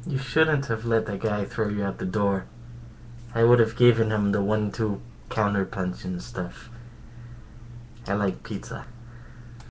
You shouldn't have let that guy throw you out the door. I would have given him the 1-2 counter punch and stuff. I like pizza.